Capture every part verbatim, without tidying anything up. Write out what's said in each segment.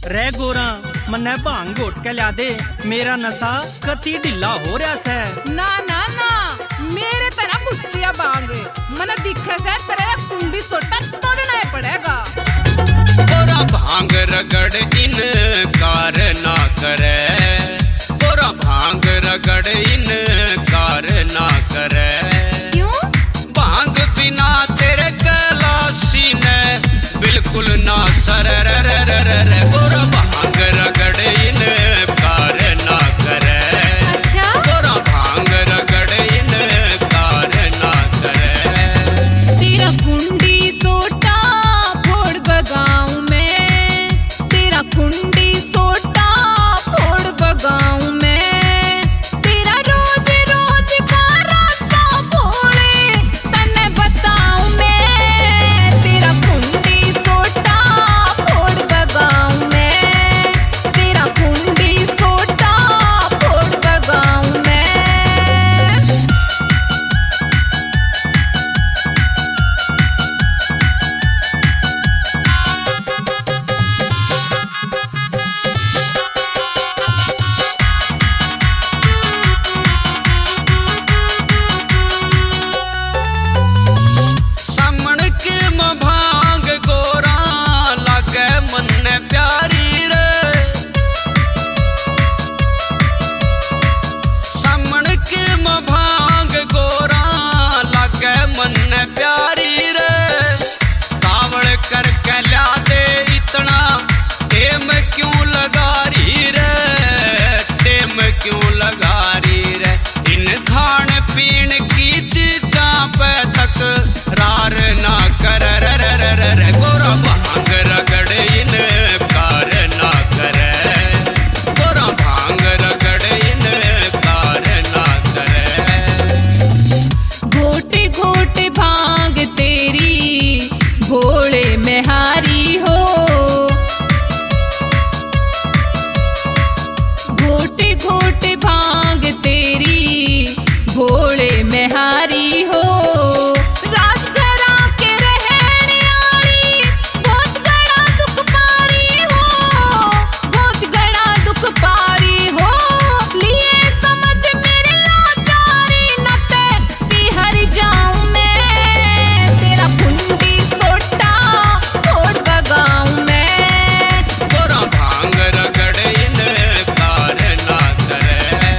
रे गोरा मन्ने भांग घोट के ला दे, मेरा नशा कति ढिला हो रहा से। ना ना ना मेरे तरह कुटिया भांग मने दिखे से तेरे कुंडी सोटा तोड़ना पड़ेगा। गोरा भांग रगड़ इनकार ना करे, गोरा भांग रगड़ इनकार ना करे। क्यों? भांग बिना तेरे गलासी ने बिल्कुल ना सर रे रे रे रे रे। गोरा भांग रगड़ इनकार ना करे। अच्छा? गोरा भांग रगड़ इनकार ना करे। तेरा कुंडी सोटा फोड़ बगाऊं मैं, तेरा कुंडी सोटा फोड़ बगाऊं मैं, तेरा रोज रोज का रास्ता भोले तन्ने बताऊं मैं। तेरा कुंडी सोटा फोड़ बगाऊं मैं, तेरा कुंडी सोटा फोड़ बगाऊं मैं। सामण के म भांग गोरा लागे मन्ने प्यारी रे। सामण के म भांग गोरा लागे मन्ने प्यारी रे। कावड़ करके ला दे इतना टेम क्यों लगा रही रे, टेम क्यों लगा रही रे। इन खान पीन की चीजा पे तक रार ना कर रे रे रे रे रे। गोरा भांग रगड़ इनकार ना करे, गोरा भांग रगड़ इनकार ना करे। घोटे घोटे भांग तेरी भोले में हारी हो, घोटे घोटे भांग तेरी भोले में हारी हो। राजघरा के रहने वाली बहुत बड़ा दुख पारी हो, बहुत बड़ा दुख पारी हो। लिए समझ मेरे लाचारी न ते बिहार जाऊं मैं, तेरा कुंडी सोटा फोड़ बगाऊं मैं। गोरा भांग रगड़ इनकार ना करे।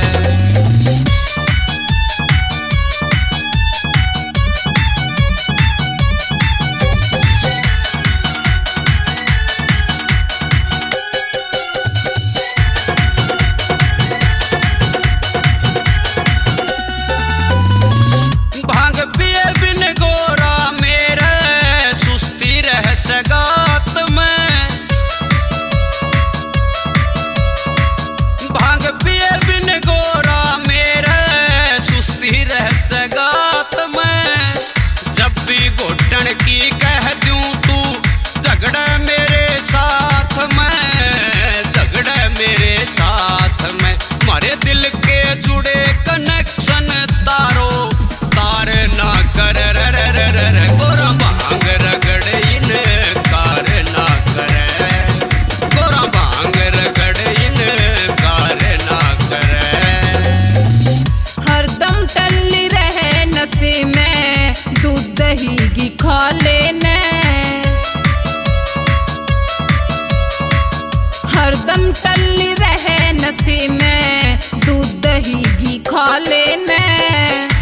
भांग पिए बिन गोरा मेरे सुस्ती रह सगात में। भांग पिए बिन गोरा मेरे सुस्ती रह सगात में। जब भी घोटन की कह दूं तू झगड़े मेरे साथ में, झगड़े मेरे साथ में। मारे दिल के जुड़े कनेक्शन तारो तार ना कर रे रे रे रे रे। गोरा भांग रगड़ इनकार ना करे, गोरा भांग रगड़ इनकार ना करे। हरदम टल्ली रहे नशे में दूध दही घी खा लेने, हरदम टल्ली रहे नशे में दूध दही घी खा लेने।